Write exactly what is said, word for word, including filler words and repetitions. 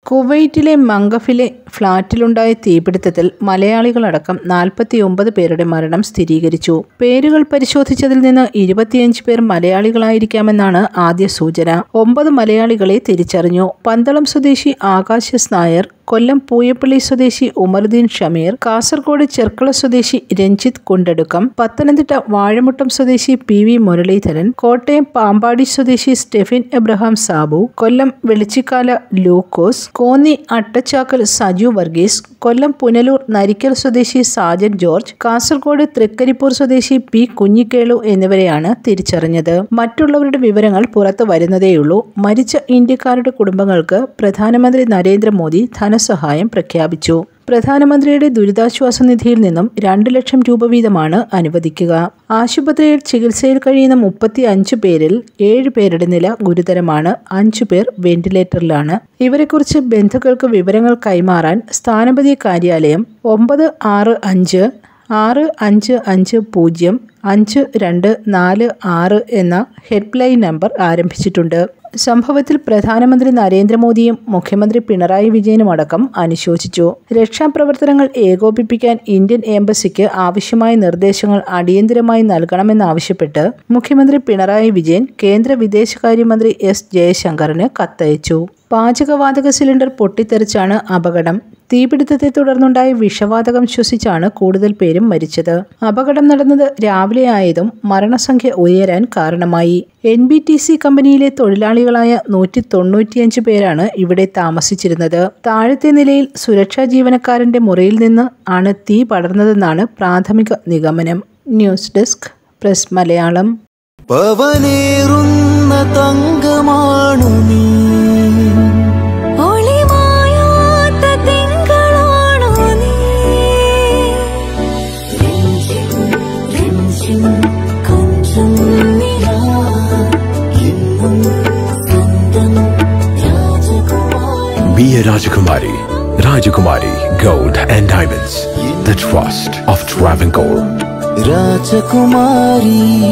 കുവൈറ്റിലെ മംഗഫിലെ ഫ്ളാറ്റിലുണ്ടായ തീപിടുത്തത്തിൽ മലയാളികളടക്കം നാൽപ്പത്തിയൊമ്പത് പേരുടെ മരണം സ്ഥിരീകരിച്ചു. പേരുകൾ പരിശോധിച്ചതിൽ നിന്ന് ഇരുപത്തിയഞ്ച് പേർ മലയാളികളായിരിക്കാമെന്നാണ് ആദ്യ സൂചന. ഒമ്പത് മലയാളികളെ തിരിച്ചറിഞ്ഞു. പന്തളം സ്വദേശി ആകാശസ് നായർ, കൊല്ലം പൂയപ്പള്ളി സ്വദേശി ഉമറുദ്ദീൻ ഷമീർ, കാസർഗോഡ് ചെർക്കള സ്വദേശി രഞ്ജിത്ത് കുണ്ടടുക്കം, പത്തനംതിട്ട വാഴമുട്ടം സ്വദേശി പി വി മുരളീധരൻ, കോട്ടയം പാമ്പാടി സ്വദേശി സ്റ്റെഫിൻ എബ്രഹാം സാബു, കൊല്ലം വെളിച്ചിക്കാല ലൂക്കോസ്, കോന്നി അട്ടച്ചാക്കൽ സജു വർഗീസ്, കൊല്ലം പുനലൂർ നരിക്കൽ സ്വദേശി സാജൻ ജോർജ്, കാസർഗോഡ് തൃക്കരിപ്പൂർ സ്വദേശി പി കുഞ്ഞിക്കേളു എന്നിവരെയാണ് തിരിച്ചറിഞ്ഞത്. മറ്റുള്ളവരുടെ വിവരങ്ങൾ പുറത്തു വരുന്നതേയുള്ളൂ. മരിച്ച ഇന്ത്യക്കാരുടെ കുടുംബങ്ങൾക്ക് പ്രധാനമന്ത്രി നരേന്ദ്രമോദി ധനസഹായം പ്രഖ്യാപിച്ചു. പ്രധാനമന്ത്രിയുടെ ദുരിതാശ്വാസ നിധിയിൽ നിന്നും രണ്ട് ലക്ഷം രൂപ വീതമാണ് അനുവദിക്കുക. ആശുപത്രിയിൽ ചികിത്സയിൽ കഴിയുന്ന മുപ്പത്തി അഞ്ച് പേരിൽ ഏഴ് പേരുടെ നില ഗുരുതരമാണ്. അഞ്ചു പേർ വെന്റിലേറ്ററിലാണ്. ഇവരെക്കുറിച്ച് ബന്ധുക്കൾക്ക് വിവരങ്ങൾ കൈമാറാൻ സ്ഥാനപതി കാര്യാലയം ഒമ്പത് ആറ് അഞ്ച് ആറ് അഞ്ച് അഞ്ച് പൂജ്യം അഞ്ച് രണ്ട് നാല് ആറ് എന്ന ഹെൽപ്പ് ലൈൻ നമ്പർ ആരംഭിച്ചിട്ടുണ്ട്. സംഭവത്തിൽ പ്രധാനമന്ത്രി നരേന്ദ്രമോദിയും മുഖ്യമന്ത്രി പിണറായി വിജയനും അടക്കം അനുശോചിച്ചു. രക്ഷാപ്രവർത്തനങ്ങൾ ഏകോപിപ്പിക്കാൻ ഇന്ത്യൻ എംബസിക്ക് ആവശ്യമായ നിർദ്ദേശങ്ങൾ അടിയന്തരമായി നൽകണമെന്നാവശ്യപ്പെട്ട് മുഖ്യമന്ത്രി പിണറായി വിജയൻ കേന്ദ്ര വിദേശകാര്യമന്ത്രി എസ് ജയശങ്കറിന് കത്തയച്ചു. പാചകവാതക സിലിണ്ടർ പൊട്ടിത്തെറിച്ചാണ് അപകടം. തീപിടുത്തത്തെ തുടർന്നുണ്ടായ വിഷവാതകം ശ്വസിച്ചാണ് കൂടുതൽ പേരും മരിച്ചത്. അപകടം നടന്നത് രാവിലെ ആയതും മരണസംഖ്യ ഉയരാൻ കാരണമായി. എൻ ബി ടി സി കമ്പനിയിലെ തൊഴിലാളികളായ നൂറ്റി തൊണ്ണൂറ്റിയഞ്ച് പേരാണ് ഇവിടെ താമസിച്ചിരുന്നത്. താഴത്തെ നിലയിൽ സുരക്ഷാ ജീവനക്കാരന്റെ മുറിയിൽ നിന്ന് ആണ് തീ പടർന്നതെന്നാണ് പ്രാഥമിക നിഗമനം. News desk press Malayalam. Be a Rajakumari. Rajakumari Gold and Diamonds. The trust of Travancore. Rajakumari.